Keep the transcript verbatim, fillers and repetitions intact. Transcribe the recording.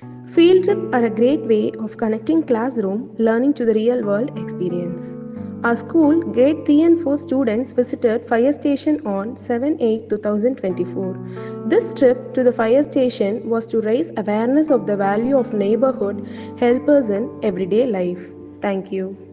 Field trips are a great way of connecting classroom learning to the real world experience. Our school, grade three and four students visited fire station on seven eight twenty twenty-four. This trip to the fire station was to raise awareness of the value of neighborhood helpers in everyday life. Thank you.